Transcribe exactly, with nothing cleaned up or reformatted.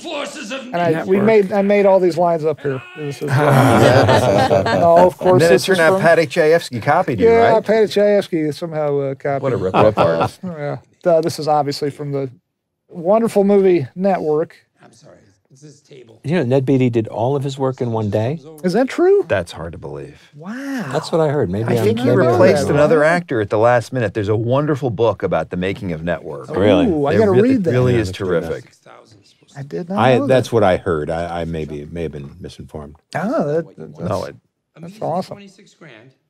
forces of and I, we made I made all these lines up here. This is, uh, no, of course. And then it this turned is out from, Paddy Chayefsky copied you, yeah, right? Paddy Chayefsky somehow uh, copied. What a rip-off artist. Yeah, uh, this is obviously from the wonderful movie Network. I'm sorry. This is table. You know, Ned Beatty did all of his work in one day. Is that true? That's hard to believe. Wow. That's what I heard. Maybe I I'm, think he maybe I'm replaced wrong. another actor at the last minute. There's a wonderful book about the making of Network. Really? Ooh, I It got to re- read It that. really Yeah, is that's good terrific. I did not I know that's that. what I heard. I, I maybe may have been misinformed. Oh, that, that, that's, No, it, that's awesome. Twenty-six grand.